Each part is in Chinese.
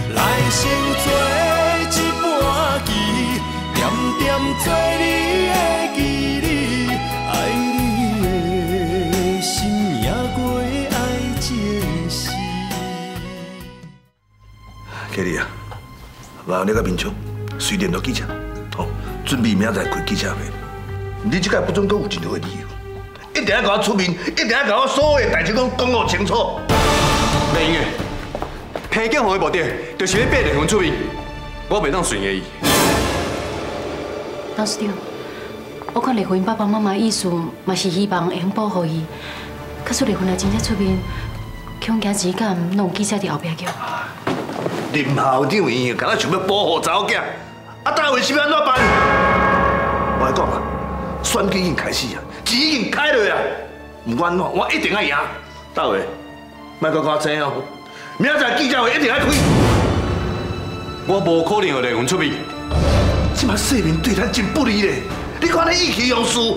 来生做一半棋，点点做你的记忆，爱你的心也过爱情诗。 凯莉啊，晚后你甲面冲，随联络记者，好，准备明仔开记者会。你这个不准阁有任何的理由，一定要甲我出面，一定要甲我所有的代志讲互清楚。 袂用的，偏见互的目的就是要逼离婚出面，我袂当顺应伊。 董事长，我看离婚爸爸妈妈意思嘛是希望会保护伊，可是离婚了真正出面，恐惊钱敢拢有记者伫后壁叫。 林校长伊敢若想要保护查某囝，啊，待会是要安怎办？我来讲啊，选举已经开始啊，钱已经开落啊，不管怎，我一定要赢。待会，莫搁我知影哦，明仔载记者会一定要开。 我无可能互离婚出面。 即马世面对咱真不利咧，你看你意气用事。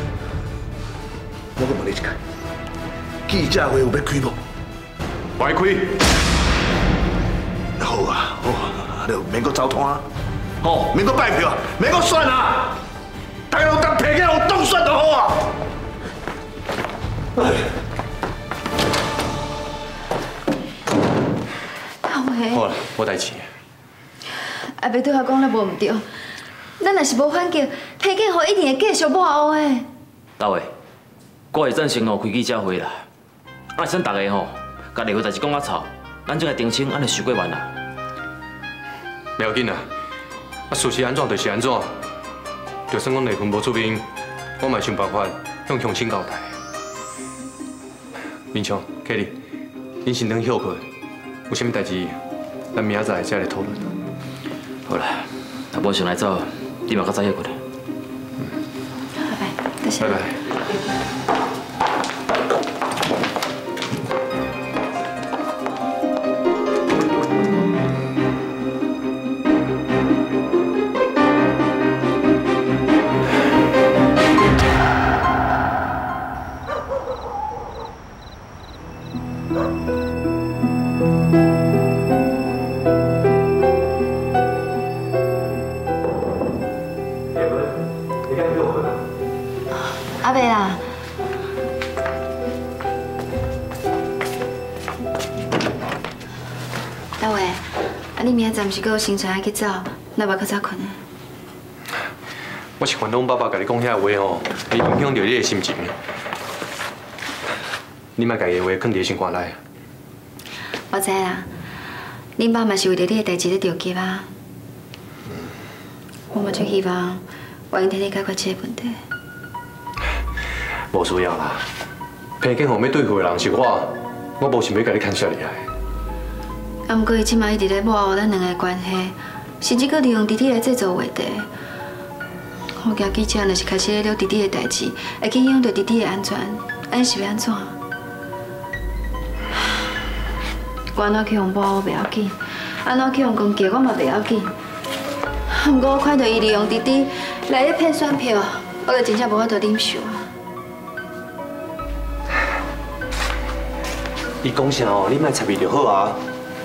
我搁问你一句，记者会有要开无？ 歹开。 好啊，好啊，你免搁走摊，吼，免搁拜票，免搁选啊，大家拢当骗子，有当选就好啊。 大伟， 好啦，无代志。 阿伯对我讲了无唔对，咱若是无反击，批警互一定会继续抹黑的。 大伟，我会赞成开记者会啦。啊，算大家吼，甲离婚代志讲啊吵，咱这个澄清，安尼受过完啦。 袂要紧啦，啊，事实安怎就是安怎，就算讲离婚无出面，我嘛想办法向乡亲交代。明昌、凯莉，恁先等休困，有啥物代志，咱明仔载再来讨论。 好啦，若无想来走，你嘛较早休困。 拜拜，多谢。 拜拜。 阿伯啦，大伟，啊你明仔载毋是阁有行程要去走，那要较早困啊？ 我是烦恼爸爸甲你讲遐话吼，会影响到你的心情。你莫家己的话藏伫心肝内。 我知啦，恁爸嘛是为着你的代志咧着急啊。我嘛最希望我能替你解决这个问题。 无需要啦，偏见后要对付的人是我，我无想要甲你牵涉入来。 啊，毋过伊即马一直咧抹黑咱两个的关系，甚至阁利用弟弟来制造话题。我惊记者若是开始咧聊弟弟的代志，会去影响到弟弟的安全，安尼是要安怎？我安怎去用抹黑袂要紧，安怎去用攻击我嘛袂要紧。毋过我看到伊利用弟弟来咧骗选票，我就真正无法度忍受啊！ 伊讲啥哦，你莫插伊就好啊。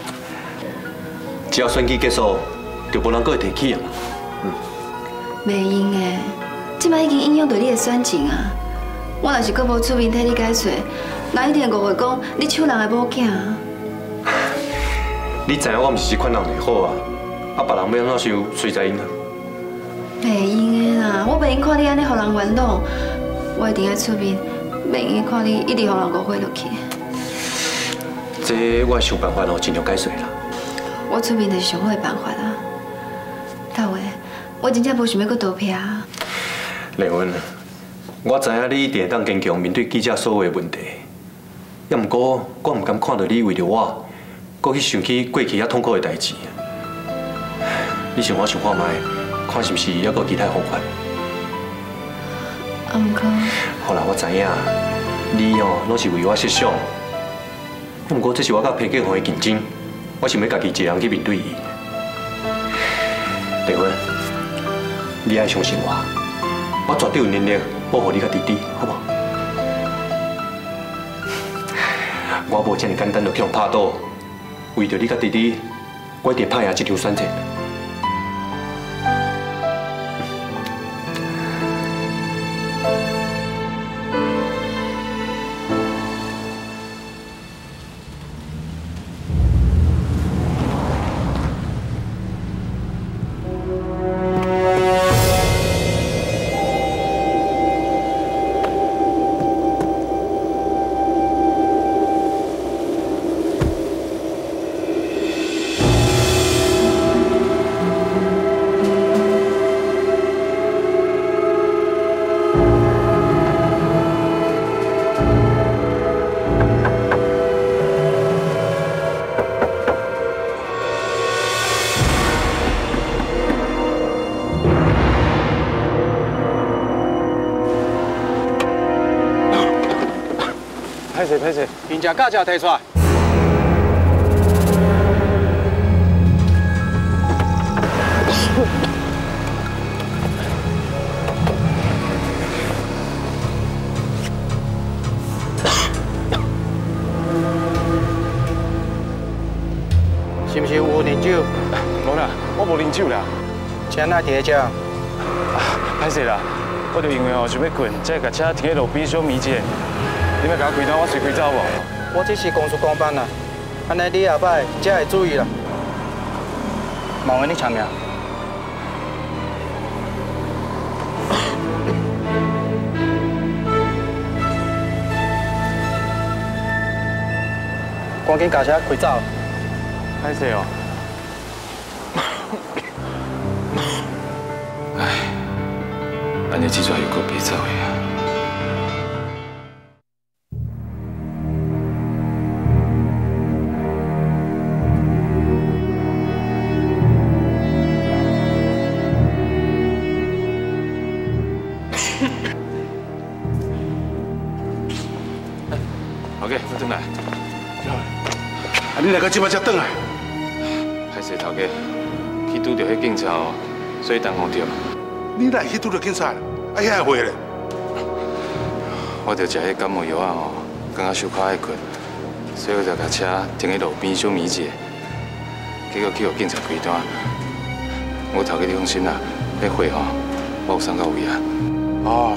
只要选举结束，就无人阁会提起啊。 袂用的，即摆已经影响到你的选情啊！我若是阁无出面替你解释，那一定误会讲你抢人的某囝啊！ 你知影我毋是这款人就好啊，啊别人要安怎想，随在因啊。 袂用的啦，我袂用看你安尼互人冤枉，我一定要出面，袂用看你一直互人误会落去。 这我会想办法哦，尽量解决啦。 我出面就是上好的办法啦。大伟，我真正无想要阁投票啊。 丽文，我知影你一定会当坚强面对记者所有的问题，也毋过我毋甘看到你为着我，阁去想起过去遐痛苦的代志。你想我想看卖，看是毋是还有其他方法？ 啊，毋过好啦，我知影，你哦拢是为我设想。不过这是我甲裴建宏的竞争，我想要家己一个人去面对伊。丽芬，你爱相信我，我绝对有能力保护你甲弟弟，好不好？我无这么简单就去用拍倒，为着你甲弟弟， 我一定拍赢这场选战。 歹势，人家驾照摕出来。是不是有啉酒？无啦，我无啉酒啦。请哪伫遮？歹势啦，我就因为想要困，才甲车停喺路边小眠者。你要甲我开单，我随开走无？我这是公事公办啦，安尼你下摆才会注意啦。麻烦你签名。赶紧驾车开走。歹势哦。 唉，安尼这阵又搁别走的啊。 OK， 我转来。 啊，你来到即摆才转来？ 歹势头家，去拄到迄警察哦，所以等候着。 你哪会去拄到警察？啊，遐会咧？ 我着食迄感冒药啊哦，感觉手脚爱困，所以我就甲车停喺路边小眠一下。结果去互警察开单，我头家你放心啦，迄货吼我有送到位啊。 哦，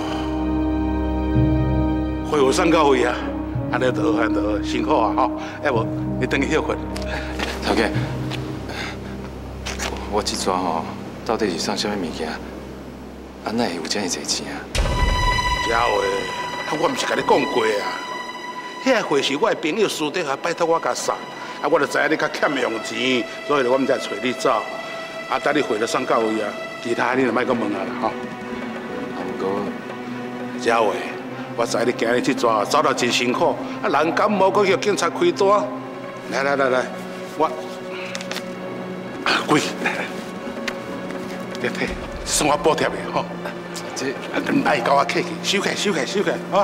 货有送到位啊。 安尼就好，安就好，辛苦啊吼！要无你等去休困。 头家，我这抓吼到底是送什么物件？安奈会有这么侪钱啊？ 这话，我毋是甲你讲过啊？遐货是我的朋友私底下拜托我甲送，啊，我就知影你较欠用钱，所以我毋才找你走。啊，等你货就送到位啊，其他你就莫阁问啊啦吼。 啊，不过这话。 我知你今日去抓，走得真辛苦，啊，人感冒，搁叫警察开单。来，我贵，来，你睇，算我补贴的吼。这唔爱交我客气，收起，好。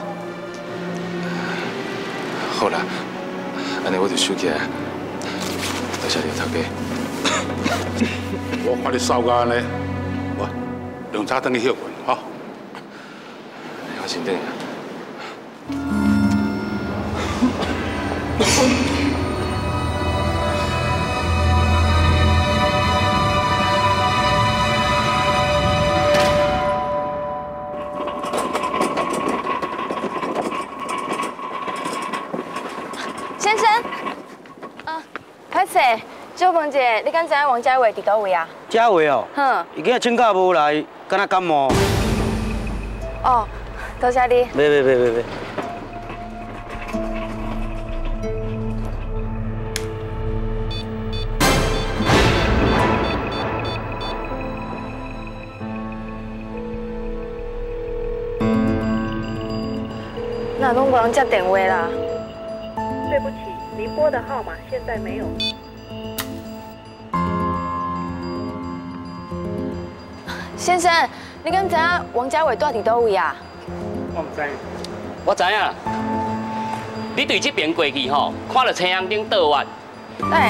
好啦，安尼我就收起来。多谢你头家。 我看你扫到安尼，我用早等你休困，吼。 我先等下。 先生，歹势，小问者，你敢知影王家伟伫倒位啊？ 家伟哦， 哼， 伊今日请假无来，敢若感冒。 哦，多谢你。 别。 那拢无人接电话啦。 对不起，您拨的号码现在没有。 先生，你敢知影王家伟住伫倒位啊？ 我唔知。 我知影，你对这边过去吼，看到车厢顶倒弯。 哎。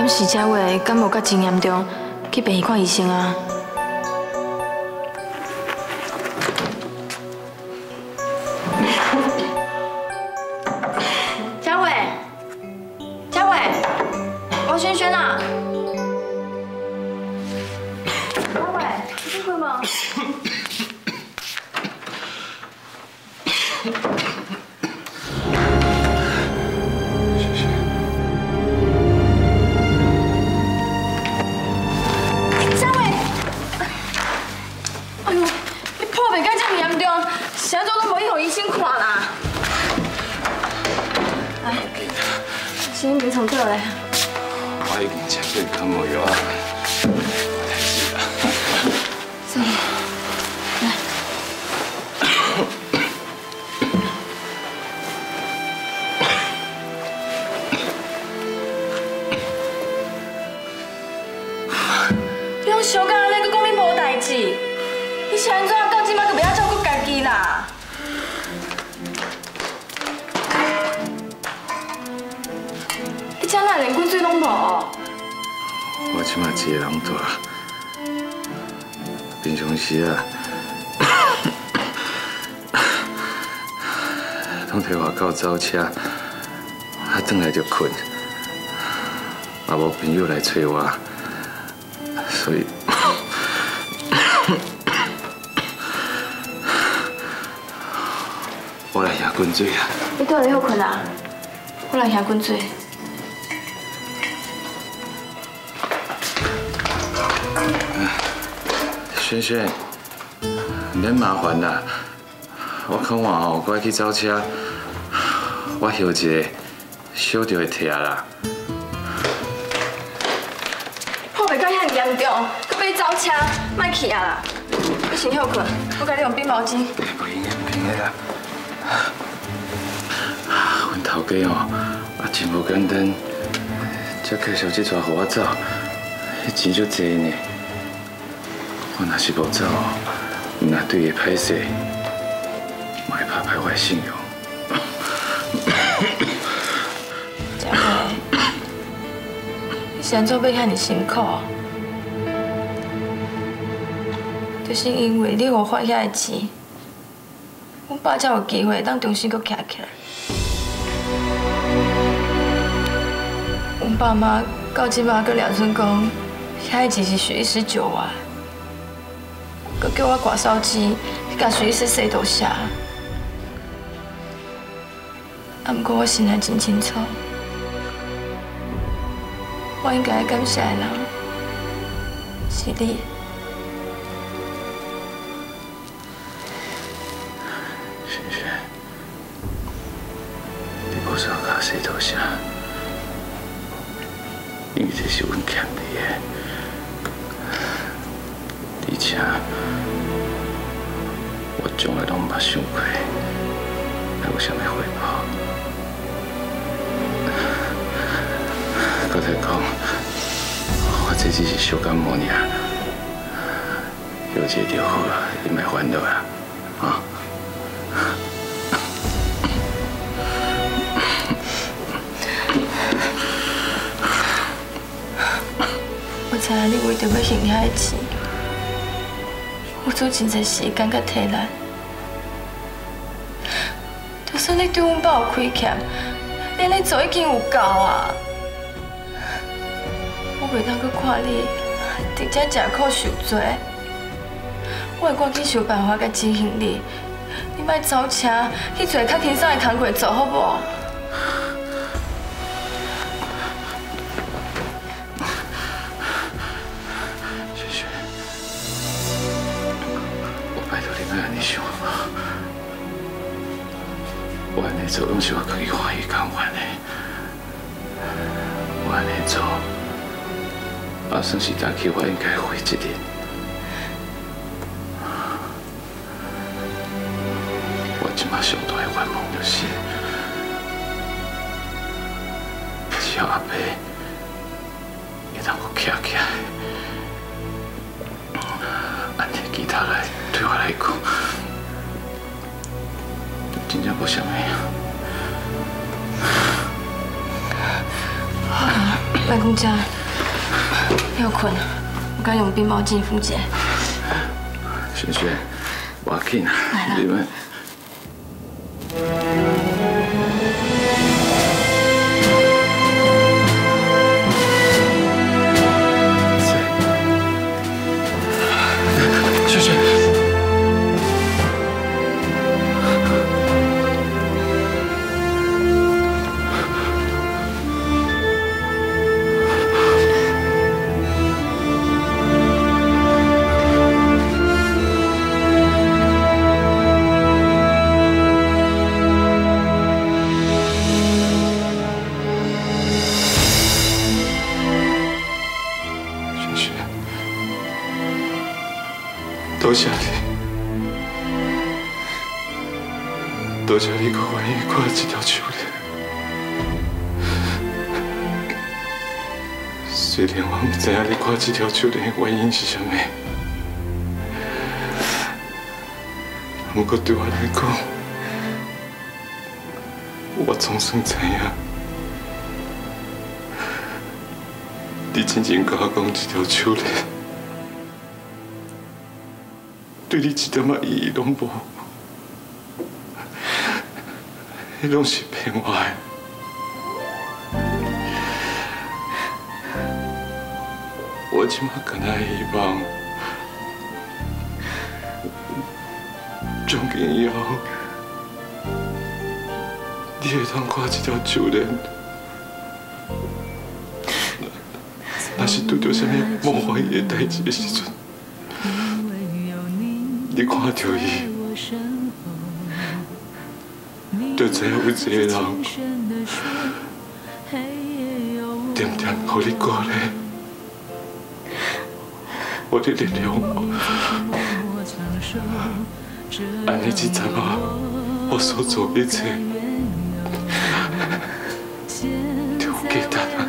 敢是这话感冒甲真严重，去病院看医生啊。佳伟，佳伟，王轩轩啊！佳伟，你辛苦吗？啥做都无去，互医生看啦。来，先别从倒来。 我已经吃过感冒药啊，我太死啦。 是。来。你拢小干咧，佮讲你无代志，你是安怎到即摆佮袂晓照顾家己啦？ 你遮哪连滚水拢无？ 我即马一个人住，平常时啊，拢摕外口走车，啊，转来就困，也无朋友来找我，所以，我来遐滚水啊！ 你倒来好困啊？我来遐滚水。 轩轩，免麻烦啦，我看我吼，我去找车，我休一下，小就会疼啦。 破袂到遐严重，佮要找车，莫去啊啦！你先休困，我甲你用冰毛巾。 不用的啦。阮头家哦，真无简单，才介绍这撮互我走，迄钱足济呢。 我若是无走，若对伊歹势，嘛会拍歹我的信用。 佳慧，你是安怎要遐尼辛苦？就是因为你互发遐个钱，阮爸才有机会当重新搁徛起来。阮爸妈到即马搁俩准讲，遐个钱是徐医师救我。 佮叫我挂手机，去甲徐医师洗头下。啊，不过我心内真清楚，我应该感谢的人是你。 萱萱，你无需要甲洗头下，因为这是阮欠你的。 而且，我从来都毋捌想过，还有啥物回报。搁再讲，我这只是小感冒尔，休一下就好了，你莫烦恼啦，啊！ 我知影你为着要还遐个钱。 付出真侪时间甲体力，就算你对阮爸有亏欠，连你做已经有够啊！我袂当搁看你直接食苦受罪，我会赶紧想办法甲执行你。你莫走车，去做较轻松的工课做好无？ 我安尼做拢是我可以欢喜甘愿的，我安尼做，也算是担起我应该负的责任。我即马上大的愿望就是，只要阿伯会当我徛起来，安尼其他来对我来讲。 真正无啥物。好，袂外公家要困，我该用冰毛巾敷一下。 萱萱，我要紧啊，你们。萱萱。多谢你，多谢你，阁愿意看这条手链。虽然我唔知影你看这条手链的原因是啥物，不过对我来讲，我总算知影，你真正甲我讲这条手链。对你一点仔意义拢无，迄拢是骗我的。我即马敢若希望，从今以后，你会当看这条手链，若是拄到啥物无欢喜的代志的时阵。你看到伊，就知影有一个人，点点互你鼓励，我的力量。安尼这阵啊，我所做一切，就有价值啊。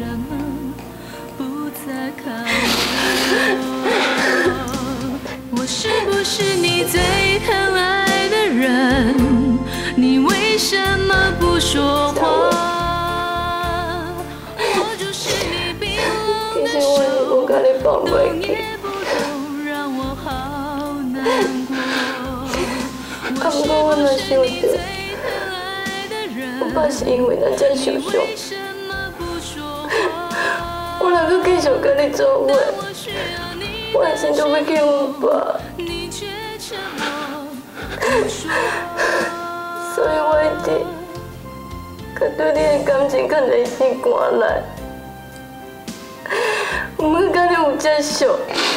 我是不是你最疼爱的人？你为什么不说话？我就是你冰冷的手，动也不动，让我好难过。我是不是你最疼爱的人？ 我爸是因为咱才受伤，我若阁继续跟你做伙。我的心都要给我爸，所以我一直甲对你的感情较内心关来，毋过甲你有接受，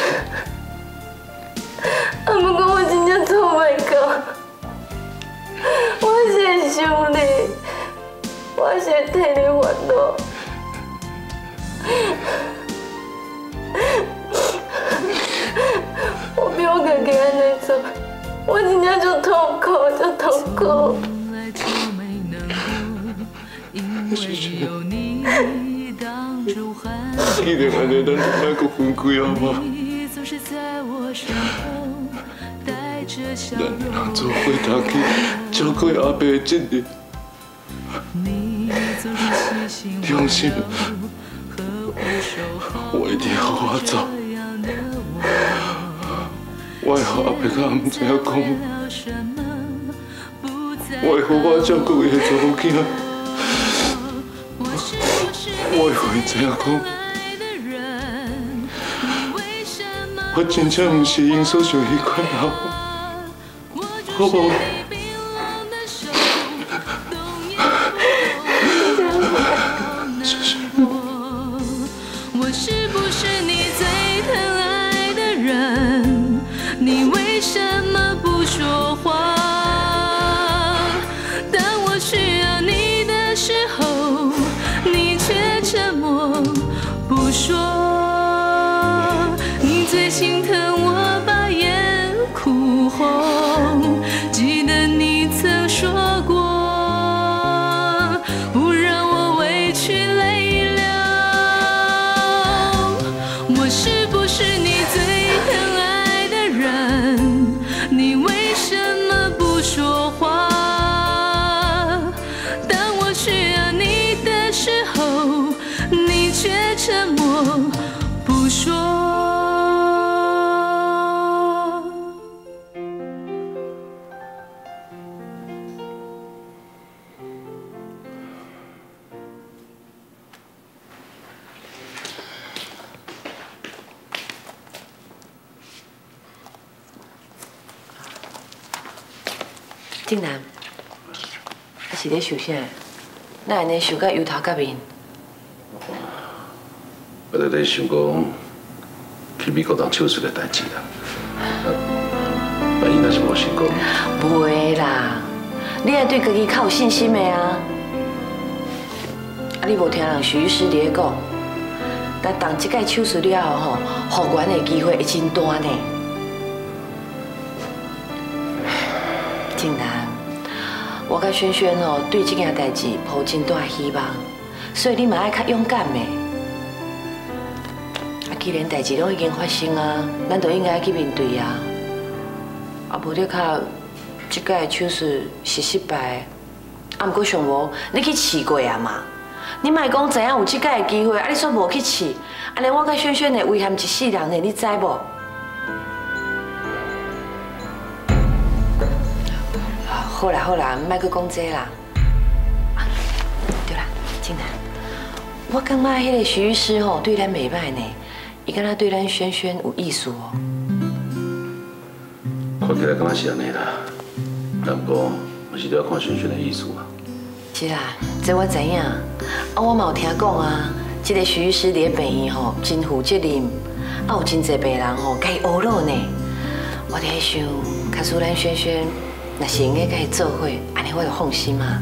不过我真正做袂到，我是会想你，我是会替你烦恼。我比我家己安尼做，我真正就痛苦，就痛苦。 既然安尼，咱就莫阁分开好吗？咱两做伙搭起，照顾阿伯的责任。你放心，我一定好好走。我会和阿伯甲唔知影讲，我会好好照顾伊的查某囝，我会和伊知影讲，我真正唔是因所想迄款人，好无？ 我是不是你最疼爱的人？你为什么不说话？当我需要你的时候，你却沉默不说。你最心疼我把眼哭红，记得你曾说过，不让我委屈泪流。我是不是你最疼爱的人？你为什么不说话？当我需要你的时候，你却沉默不说。 正南，你是咧想啥？哪安尼想到忧头甲面？ 我在咧想讲去美国当手术的代志啦。万一若是无成功， 不会啦，你也对家己较有信心的啊。啊，你无听人徐医师伫咧讲，但动这届手术了后吼，复原的机会会真大呢。正南，我甲萱萱吼对这件代志抱真大希望，所以你嘛爱较勇敢的。啊，既然代志拢已经发生啊，咱就应该去面对啊。啊，无你靠这届手术是失败，啊，毋过上无你去试过啊嘛。你莫讲知影有这届的机会，啊，你煞无去试，安尼我甲萱萱的遗憾一世人呢，你知无？好啦好啦，莫阁讲这啦。对啦，正南，我感觉迄个徐医师吼对咱袂歹呢，伊敢若对咱萱萱有意思哦。 看起来敢若是安尼啦，但不过我是都要看萱萱的意思啊。 是啦，这我知影。啊，我嘛有听讲啊，这个徐医师伫咧病院吼真负责任，啊有真侪病人吼甲伊学老呢。我伫想，假使咱萱萱。若是应该甲伊做伙，安尼我就放心嘛。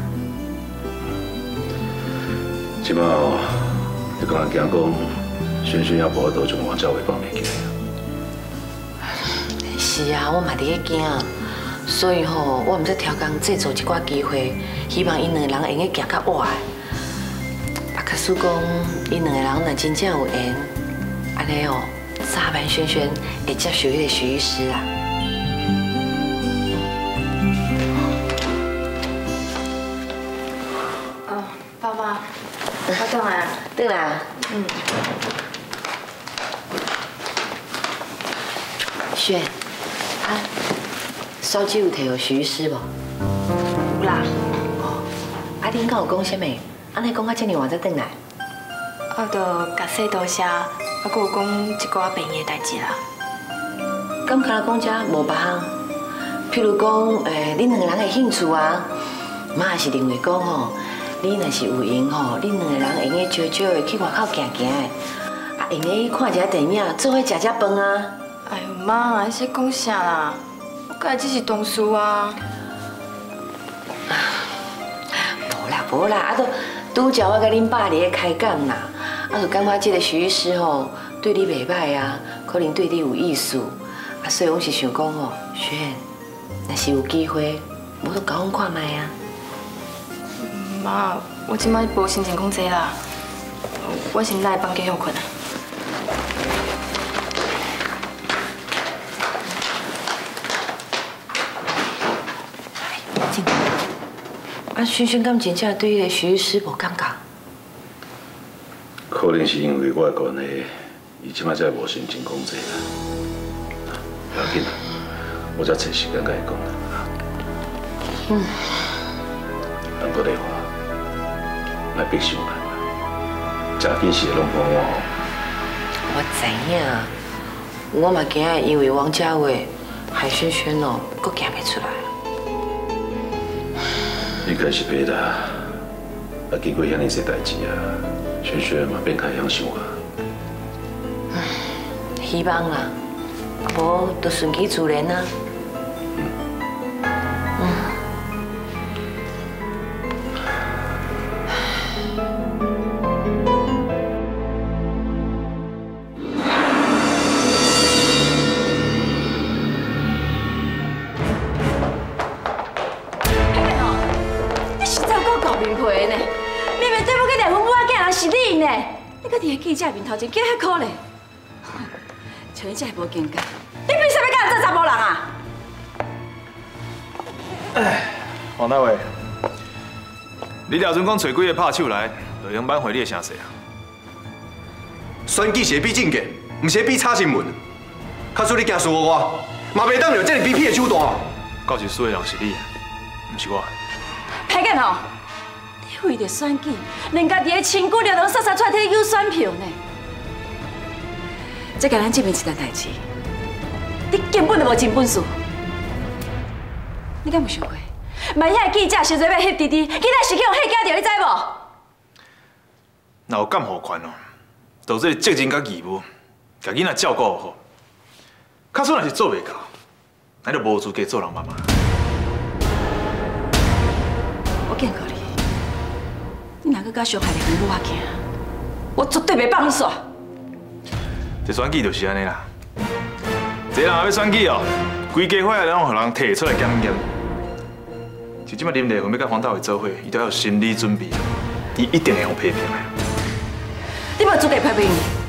即摆哦，你敢若惊讲，萱萱也无法度从王家伟绑袂起来啊？ 是啊，我嘛伫咧惊，所以吼，我毋则挑工制造一寡机会，希望因两个人会用个行较活的。啊，假使讲因两个人若真正有缘，安尼哦，早晚萱萱会接受迄个徐医师啊。 我倒来啊， 倒来啊。萱，啊，烧酒有摕互徐医师无？ 有啦。 哦，啊，恁敢有讲啥物？安尼讲到这么晚才倒来？ 我著甲说多谢，啊，佮有讲一寡病院的代志啦。 敢敢若讲遮无别项？譬如讲，恁两个人的兴趣啊，妈也是认为讲吼。你若是有闲吼，恁两个人会用个少少的去外口行行的，啊，用个看一下电影，做伙食饭啊。 哎呦妈，你说讲啥啦？我家只是同事啊。 无啦，啊，拄则我甲恁爸伫咧开讲啦，啊，就感觉这个徐医师吼对你袂歹啊，可能对你有意思，啊，所以我是想讲吼，萱，若是有机会，我都交往看卖啊。 妈，我即摆无心情讲这啦，我先来房间休困啊。啊，萱萱敢真正对迄个徐医师无感觉？ 可能是因为我的关系，伊即摆才无心情讲这啦。不要紧啦，我才找时间甲伊讲啦。咱搁咧话。莫逼上来嘛，食紧是会拢帮我。 我知影，我嘛惊因为王家伟害萱萱哦，阁行袂出来。 应该是袂啦，啊，经过遐尼些代志啊，萱萱嘛变开晓想啊。 希望啦，无就顺其自然啊。 你伫记者面头前叫遐可怜，像你这无境界，你凭啥要甲人做查某人啊？ 王大伟，你了阵讲找几个拍手来，就用挽回你的声势啊？ 选举是比政见，唔是比炒新闻。假使你惊输我，嘛袂当着这个 BP 的手段。 到时输的人是你，唔是我。 裴建宏，你为着选举，连家己的亲骨肉都杀出来替你抢选票呢？这甲咱证明一件代志，你根本就无真本事。你敢有想过，万一记者实在要翕弟弟，囡仔是去用迄惊着，你知无？ 若有监护权哦，就这责任甲义务，甲囡仔照顾好。假使若是做袂到，那就无资格做人妈妈。 我警告你，你若搁甲伤害丽芬，我惊，我绝对袂放你煞。 这选举就是安尼啦，一个人要选举哦，规家伙拢互人摕出来检验。就即摆林丽芬要甲黄大伟做伙，伊都要有心理准备，伊一定会互批评的。 你无资格批评。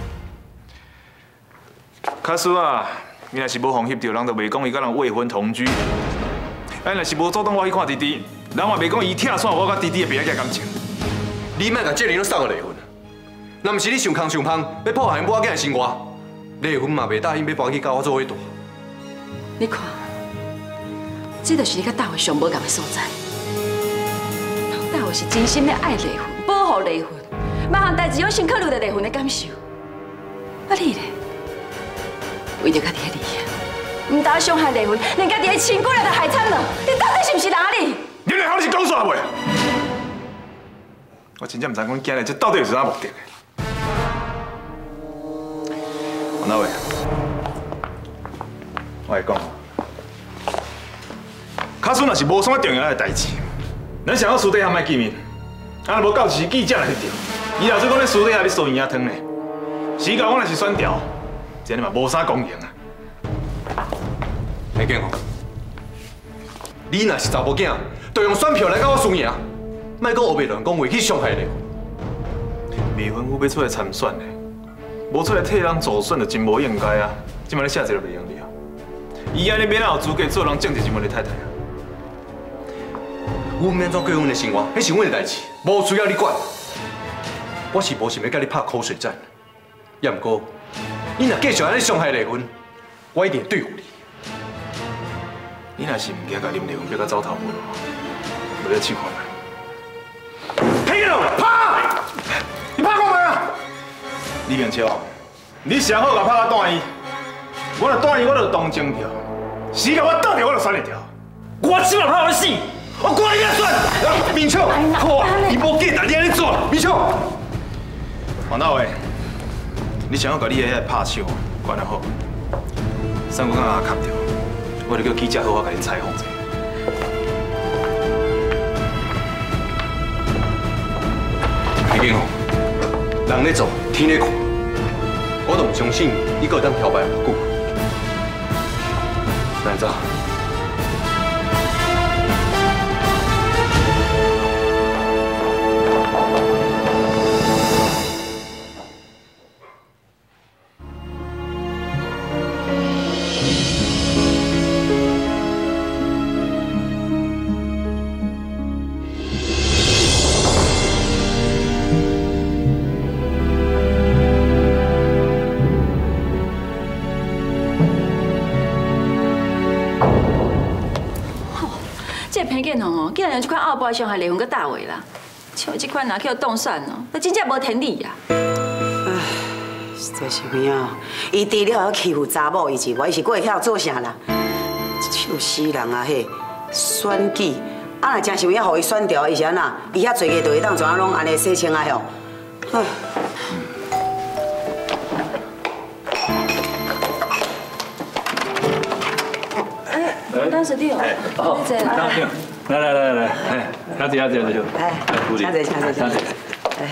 假使啊，伊若是无放翕到，人就袂讲伊甲人未婚同居。若是无主动我去看弟弟，人嘛袂讲伊拆散我甲弟弟的毕业感情。 你莫甲这人都送给丽芬，若毋是你想空想芳，要破坏我囝的生活，丽芬嘛袂答应要搬去甲我做伙住。 你看，这就是你甲大卫上无共的所在。大卫是真心的爱丽芬，保护丽芬，每项代志拢先考虑到丽芬的感受。啊你咧，为着家己的利益，唔但伤害丽芬，连家己的亲骨肉都害惨了。你到底是毋是哪里？ 你来好你是讲煞袂？我真正唔知讲今日这到底有啥目的？王大伟，我来讲，假使若是无啥重要的代志，咱想要私底下莫见面，啊，无到时记者来翕到，伊老是讲咧私底下咧收银仔汤咧，时间我若是选调，这样嘛无啥公平啊。 裴建宏，你若是查某囝，就用选票来甲我输赢，莫讲黑白乱讲话去伤害丽芬。 未婚夫要出来参选的，无出来替人助选就真无应该啊！即摆咧写一个袂用了，伊安尼免哪有资格做人政治人物的太太啊？ 阮免怎过阮的生活，迄是阮的代志，无需要你管。我是无想要甲你拍口水战，也毋过，你若继续安尼伤害丽芬，我一定会对付你。 你若是唔惊甲林丽芬逼到走投无路，我要试看卖。黑了，拍！你拍我卖啊！李明超，你上好甲拍到单伊，我若单伊，我就当情票。时间我倒掉，我就选一条。我起码怕我死，我管你要选。明超，好，你无记但你安尼做，明超。王大伟，你想要甲你的拍手管得好，三骨刚卡掉。我就叫记者好好甲你采访者。裴建宏，人咧做，天咧看，我都唔相信你个当漂白无辜。咱走。 裴建宏哦，竟然用这款后背伤害丽芬佮大卫啦，像这款若叫冻蒜哦，那真正无天理呀！ 唉，实在是咩啊？伊除了要欺负查某以前，我伊是过会晓做啥啦？臭死人啊嘿！选举，啊若真想要互伊选掉，伊是安那？伊遐侪个就会当怎啊拢安尼洗清啊吼？唉。 当时弟哦， 来，哎，小姐， 哎，请坐，哎，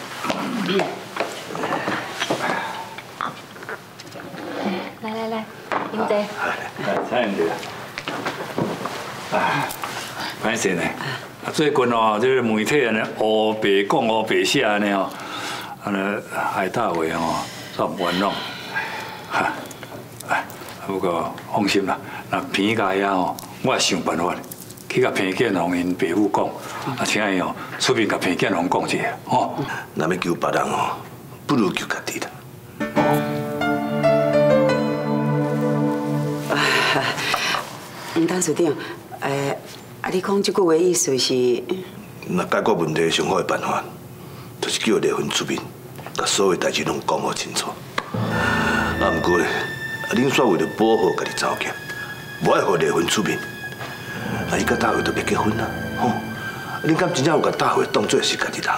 来，饮茶。 来，饮茶。哎，歹势呢？最近哦，这个媒体安尼黑白讲、黑白写安尼哦，安尼害大卫哦，煞唔冤枉。哈，哎，不过放心啦。那偏家遐吼，我会想办法去甲裴建宏因爸母讲，啊，请伊哦，出面甲裴建宏讲一下，吼。 若要救别人哦，不如救家己啦。 吴董事长，你讲这句话意思是？ 那解决问题上好的办法，就是叫离婚出面，把所有代志拢讲好清楚。啊，不过咧，恁煞为了保护家己查某囝，无爱互离婚出面，伊甲大卫都别结婚啦，吼！恁敢真正有甲大卫当作是家己人？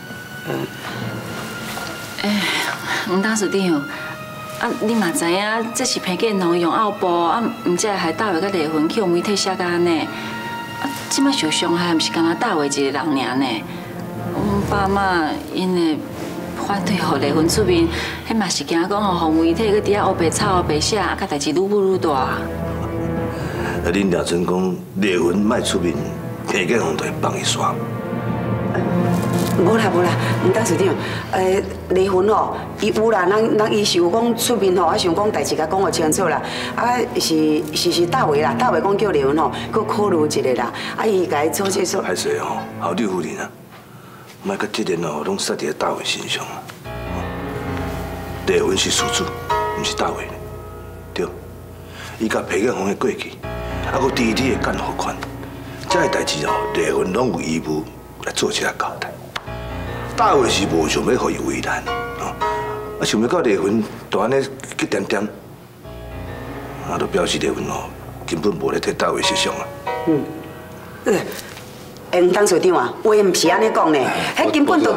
吴董事长。你嘛知影，这是偏见农用拗步，唔才会害大卫甲离婚去互媒体写甲安尼。即摆受伤害，毋是干那大卫一个人尔呢。阮爸妈因会反对互离婚出面，迄嘛是惊讲互媒体去伫遐乌白吵、乌白写，甲代志愈舞愈大。 恁廖春讲离婚卖出面，偏见红就会帮伊刷。 无啦，吴董事长，离婚吼，伊有啦，咱伊是有讲出面吼，想讲代志甲讲互清楚啦，是大卫啦，大卫讲叫离婚吼，佮考虑一下啦，伊甲伊做这做。歹势吼，校长夫人啊，莫甲这点吼，拢撒伫大卫身上啊。离婚是事主，毋是大卫，对。伊甲裴建宏的过去，还佮弟弟的监护权，这个代志吼，离婚拢有义务来做一下交代。大卫是无想要互伊为难，想要到离婚，就安尼去点点，就表示离婚吼根本无咧替大卫设想啊。 吴董事长啊，话唔是安尼讲呢，迄根本就。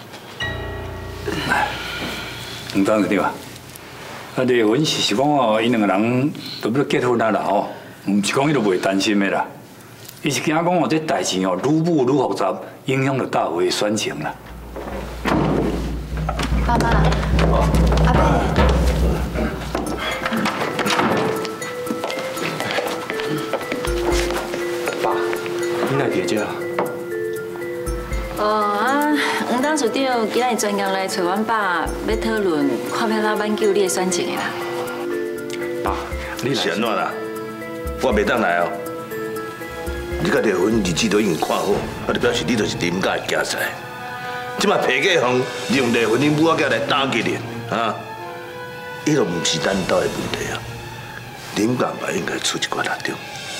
吴董事长啊，离婚是讲哦，因两个人都要结婚啊啦吼，唔是讲伊都袂担心的啦，伊是惊讲哦，这代志哦愈舞愈复杂，影响到大卫的选情啦。 爸妈，阿伯， 爸，你来伫遮？ 吴董事长今日专工来找阮爸，要讨论看要哪挽救你的选情的啦。 爸，你是安怎啦？我袂当来哦。你甲离婚日子都已经看好，就表示你就是林家的家财。即摆裴建宏用离婚恁母仔囝来打击你，啊！伊都毋是咱家的问题啊，林家嘛应该出一寡力量。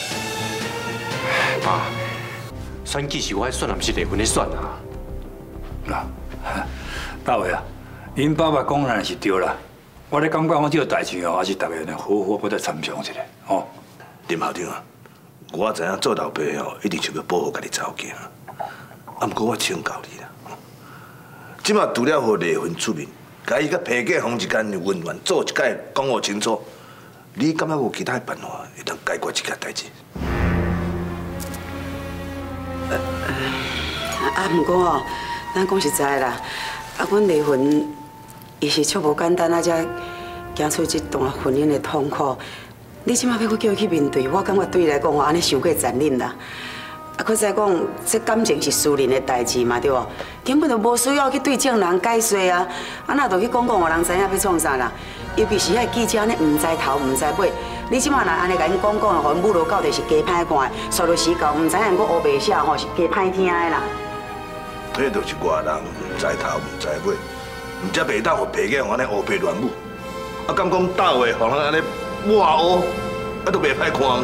爸，选举是我爱选，也毋是离婚的选啊。 嗱，大卫啊，恁爸爸讲的是对啦。我咧感觉我这个代志哦，还是大家呢好好要再参详一下，哦。 林校长啊，我知影做老爸哦，一定想要保护家己查某囝，啊，不过我请教你啦。即马除了互离婚出面，甲伊甲裴建宏之间的恩怨做一解讲互清楚，你感觉有其他办法会当解决这件代志？ 不过哦，咱讲实在啦，阮离婚伊是足无简单，才行出这段婚姻的痛苦。你即马要我叫伊去面对，我感觉对伊来讲哦，安尼伤过残忍啦。可再讲，这感情是私人的代志嘛，对无？根本就无需要去对证人解说啊！那就去讲，互人知影要创啥啦？尤其是遐记者呢，唔知头唔知尾。你即马若安尼甲因讲，互因侮辱到底是加歹看的，说到时到唔知影，我乌白写吼是加歹听的啦。 迄就是外人唔知头唔知尾，唔则袂当互裴建宏安尼乌白乱舞。啊，敢讲大话，互人安尼抹乌，啊都袂歹看。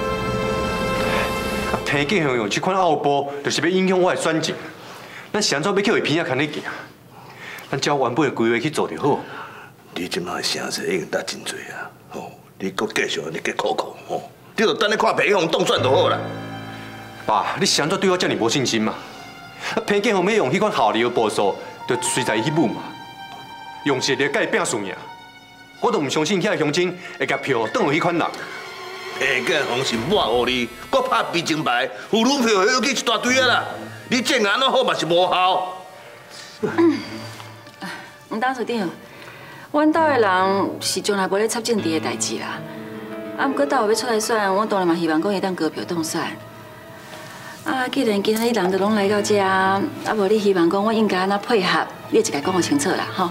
裴建宏用这款拗步，就是要影响我的选情。咱是安怎要叫伊偏仔牵你行？咱照原本的规划去做就好。 你即马声势已经达真多啊！吼，你搁继续你继苦苦吼，你就等你看裴建宏当选就好啦。 爸，你是安怎对我这么无信心嘛？裴建宏要用迄款效力的步数，就随在伊去舞嘛。用实力甲伊拼输赢，我都唔相信遐乡亲会甲票当落迄款人。 裴建宏是抹互你，搁拍悲情牌，妇女票又去一大堆啊啦！你这样安怎好嘛是无效。 吴董事长，阮家的人是从来无咧插政治的代志啦。啊，不过家有要出来选，我当然嘛希望讲会当高票当选。啊，既然今仔日人都拢来到这，啊无你希望讲我应该安怎配合，你就该讲我清楚啦，吼。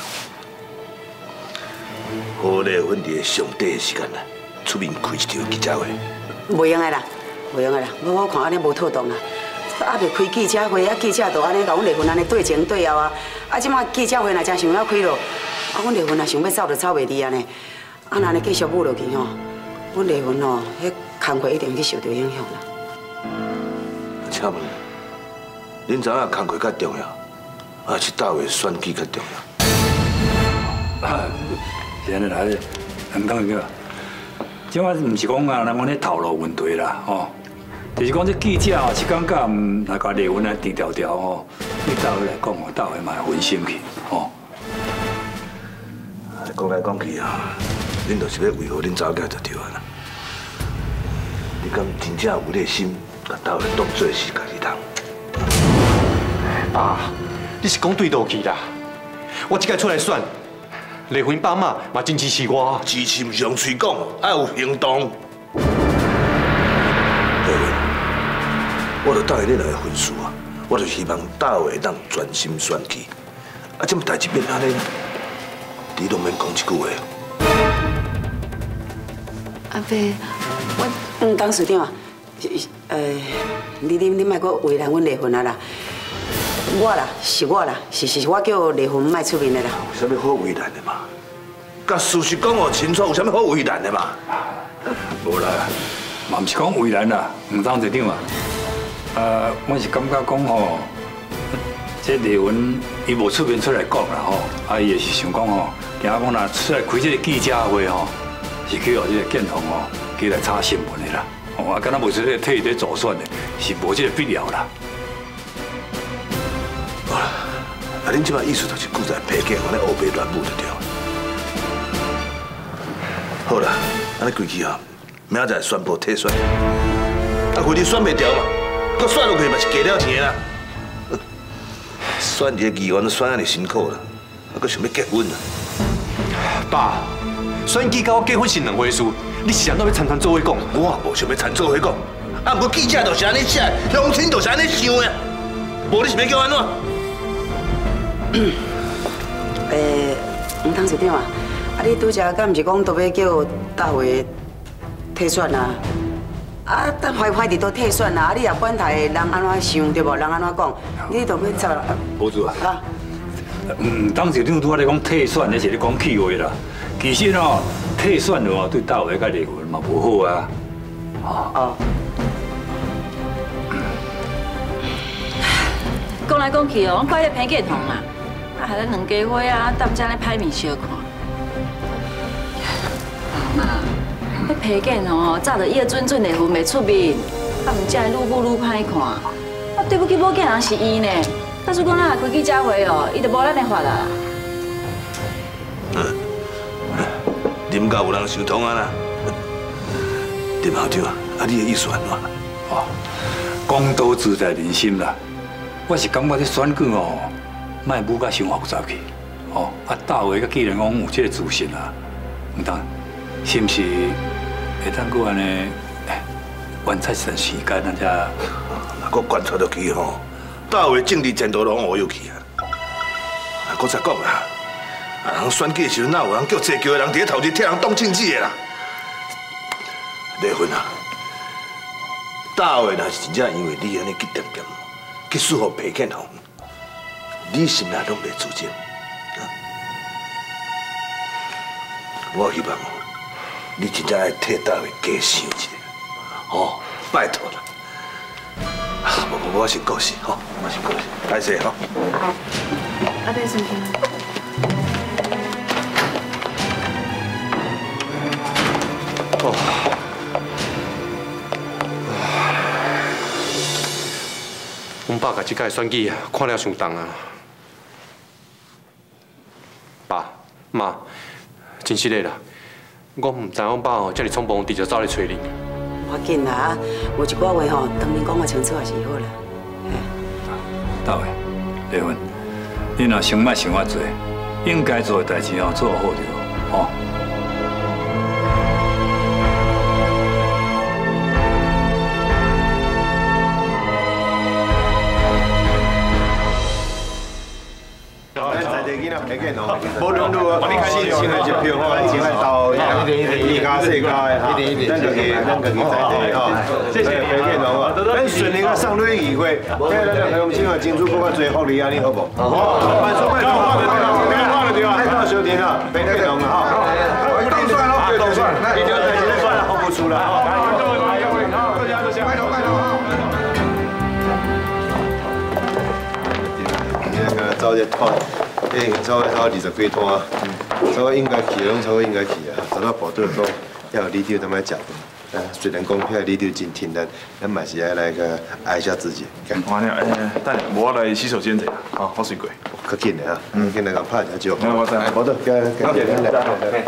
好离婚日上短的时间啦。出面开一场记者会， 袂用的啦，袂用的啦，我看安尼无妥当啦。还袂开记者会，记者就安尼甲阮离婚安尼对前对后啊！即马记者会若真想要开咯， 阮丽云啊想要走就走袂离安尼，啊那安尼继续舞落去吼，阮丽云吼，迄工课一定去受到影响啦。 请问，恁知影工课较重要，还是大位选举较重要？ 是安尼啦，唔当个。即摆唔是讲啊，咱讲咧头路问题啦，吼，就是讲这记者哦，是感觉唔来甲丽云来低调调吼，对大位来讲哦，大位嘛会分心去，吼。 讲来讲去啊，恁就是要维护恁查某囝就对啊啦。你敢真正有热心，甲大位当做是家己人？ 爸，你是讲对倒去啦？我即摆出来选，丽云爸妈嘛真支持我。 支持唔是用嘴讲，要有行动。丽云，我就答应你两个分数啊，我就希望大位当专心选举。啊，这么代志变安尼，你都免讲一句话。 阿伯， 董事长啊，你莫阁为难阮丽云啊啦。我啦，是我啦，是我叫丽云莫出面的啦。 有啥物好为难的嘛？甲事实讲互清楚，有啥物好为难的嘛？ 无啦，嘛毋是讲为难啦，董事长啊，我是感觉讲吼，这丽云伊无出面出来讲啦吼，啊伊也是想讲吼，惊讲若出来开这个记者会吼，是去互这个建宏吼，去来炒新闻的啦。哦，啊，敢若无出这个替伊咧助选的，是无这个必要啦。 好啦，啊，恁即摆意思就是顾在批假，安尼乌白乱舞就对了。好啦，安尼规矩啊，明仔载宣布退选。啊，规日选袂掉嘛，搁选落去嘛是加了钱啦。选一个议员都选安尼辛苦啦，啊，搁想要结婚啊？ 爸，选举甲我结婚是两回事，你是安怎要参参做伙讲？ 我无想要参做伙讲，啊，不过记者就是安尼写，乡亲就是安尼想的，无你是要叫安怎？ 董事长啊，啊你拄则敢毋是讲都要叫大会退选啊？啊，但歹伫都退选啊！啊，你也管他人安怎想对无？人安怎讲，你都要走啦。 无错啊。啊，董事长拄仔咧讲退选，那是咧讲气话啦。其实哦，退选的话对大会甲丽云嘛无好啊。 哦。 讲来讲去哦，我怪咧偏见同啦，啊，害咱两家伙啊，当遮咧歹面相看。妈，迄偏见哦，早就叶准准的分袂出面，啊，毋才会愈舞愈歹看。啊，对不起，某囝人是伊呢。假使讲咱开记者会哦，伊就无咱的法啦。 啉到有人想通啊啦。林校长啊，啊，你的意思安怎？ 哦，公道自在人心啦。我是感觉这选举哦，莫舞甲伤复杂去，哦，啊，大会甲既然讲有这个自信啊，唔当，是不是会当搁安尼观察一段时间啊？才若搁观察落去吼，大会政治前途拢乌有去啊！啊，搁再讲啦，啊，人选举的时候哪有人叫坐轿的人伫咧头前替人当政治的啦？丽云啊，大会若是真正因为你安尼去点点。去输互裴建宏，你心内拢袂自证。我希望你真正爱替大卫加想一下，哦，拜托啦。我先告辞，吼，我先告辞，拜谢吼。 好，阿伯先听。 哦。阮爸甲即届选举看了伤重啊！爸妈，真实的啦，我唔知阮爸哦，遮尔匆忙，直接走来找恁。 无要紧啦，有一寡话吼，当面讲个清楚也是好啦。 大卫，丽云，你若想莫想遐多，应该做的代志哦，做好就好，吼。 无论如何，你信用的一票吼，前来到一家世界哈，咱就去在地吼，谢谢裴建龙啊，咱顺利个上瑞议会，睇咱个乡亲啊，争取更加多福利安尼好无？好，万岁万岁，变化了对吧？太到收听了。 看，超过20几摊，超过应该去，拢超过应该去啊。昨仔部队讲，要有里长他妈食饭，虽然讲遐里长真挺咱，咱嘛是爱来个爱一下自己。 我呢，等下我来洗手间者，好，我水过。 较紧的啊，紧来共拍一下照。 我知。 部队，来。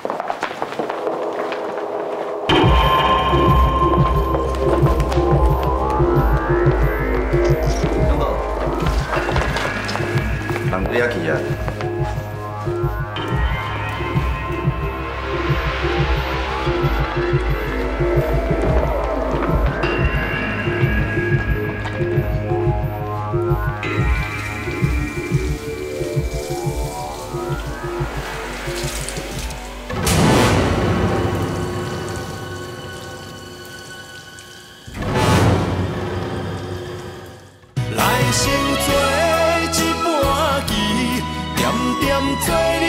人你遐去啊？ 来成做一盘棋，点点做。